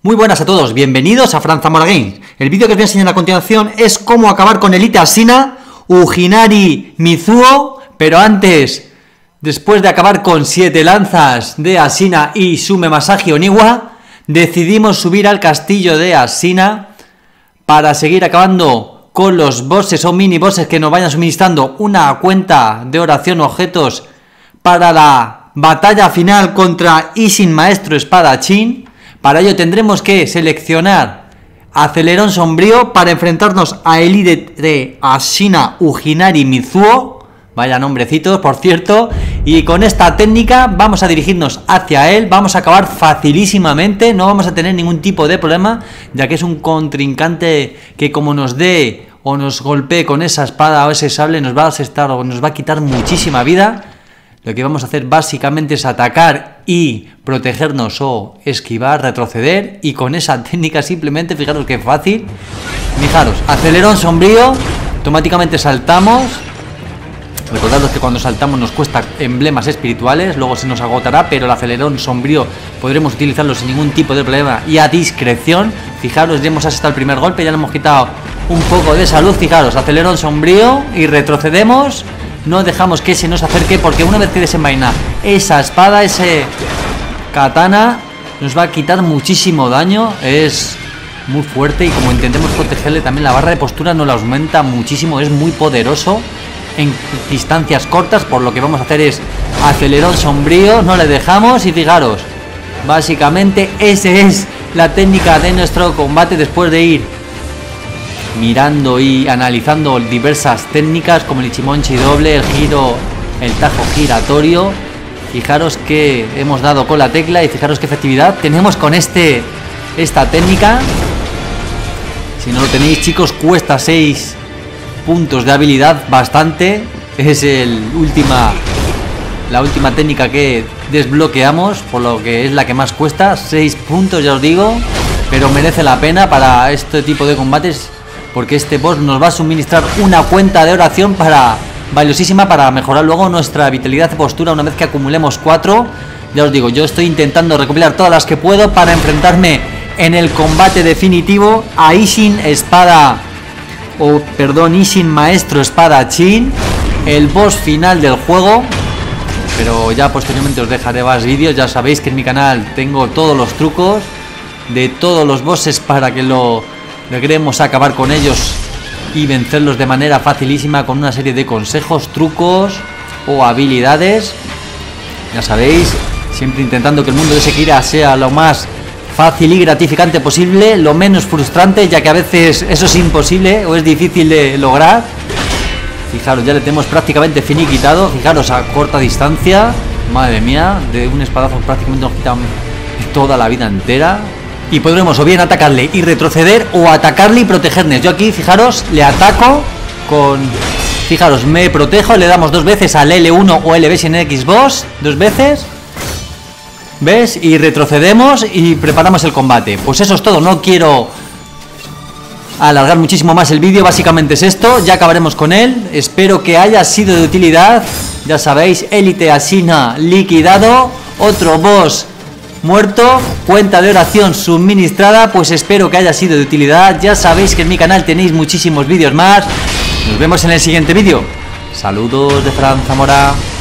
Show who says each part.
Speaker 1: Muy buenas a todos, bienvenidos a Fran Zamora Games. El vídeo que os voy a enseñar a continuación es cómo acabar con Elite Asina, Ujinari Mizuo, pero antes, después de acabar con 7 lanzas de Asina y Sume Masaji Oniwa, decidimos subir al castillo de Asina para seguir acabando con los bosses o mini bosses que nos vayan suministrando una cuenta de oración o objetos para la batalla final contra Ishin Maestro Espadachín. Para ello tendremos que seleccionar Acelerón Sombrío para enfrentarnos a Elite de Asina Ujinari Mizuo. Vaya nombrecitos, por cierto. Y con esta técnica vamos a dirigirnos hacia él. Vamos a acabar facilísimamente. No vamos a tener ningún tipo de problema, ya que es un contrincante que como nos dé o nos golpee con esa espada o ese sable nos va a asestar o nos va a quitar muchísima vida. Lo que vamos a hacer básicamente es atacar y protegernos o esquivar, retroceder. Y con esa técnica simplemente, fijaros que fácil. Fijaros, Acelerón Sombrío, automáticamente saltamos. Recordad que cuando saltamos nos cuesta emblemas espirituales, luego se nos agotará, pero el Acelerón Sombrío podremos utilizarlo sin ningún tipo de problema y a discreción. Fijaros, ya hemos asestado el primer golpe, ya le hemos quitado un poco de salud. Fijaros, Acelerón Sombrío y retrocedemos. No dejamos que se nos acerque, porque una vez que desenvaina esa espada, ese katana, nos va a quitar muchísimo daño. Es muy fuerte y como intentemos protegerle también la barra de postura nos la aumenta muchísimo. Es muy poderoso en distancias cortas, por lo que vamos a hacer es Acelerón Sombrío, no le dejamos. Y fijaros, básicamente esa es la técnica de nuestro combate después de ir mirando y analizando diversas técnicas como el Ichimonchi doble, el giro, el tajo giratorio. Fijaros que hemos dado con la tecla y fijaros qué efectividad tenemos con esta técnica. Si no lo tenéis, chicos, cuesta 6 puntos de habilidad, bastante. Es la última técnica que desbloqueamos, por lo que es la que más cuesta. 6 puntos, ya os digo, pero merece la pena para este tipo de combates, porque este boss nos va a suministrar una cuenta de oración valiosísima para mejorar luego nuestra vitalidad de postura una vez que acumulemos 4. Ya os digo, yo estoy intentando recopilar todas las que puedo para enfrentarme en el combate definitivo a Ishin Ishin Maestro Espadachín, el boss final del juego. Pero ya posteriormente os dejaré más vídeos. Ya sabéis que en mi canal tengo todos los trucos de todos los bosses para que logremos acabar con ellos y vencerlos de manera facilísima con una serie de consejos, trucos o habilidades. Ya sabéis, siempre intentando que el mundo de Sekira sea lo más fácil y gratificante posible, lo menos frustrante, ya que a veces eso es imposible o es difícil de lograr. Fijaros, ya le tenemos prácticamente finiquitado. Fijaros a corta distancia, madre mía, de un espadazo prácticamente nos quitan toda la vida entera. Y podremos o bien atacarle y retroceder o atacarle y protegernos. Yo aquí, fijaros, le ataco con... Fijaros, me protejo, le damos 2 veces al L1 o LB sin X boss, 2 veces. ¿Ves? Y retrocedemos y preparamos el combate. Pues eso es todo, no quiero alargar muchísimo más el vídeo. Básicamente es esto, ya acabaremos con él. Espero que haya sido de utilidad. Ya sabéis, Elite Asina liquidado, otro boss muerto, cuenta de oración suministrada. Pues espero que haya sido de utilidad. Ya sabéis que en mi canal tenéis muchísimos vídeos más. Nos vemos en el siguiente vídeo. Saludos de Fran Zamora.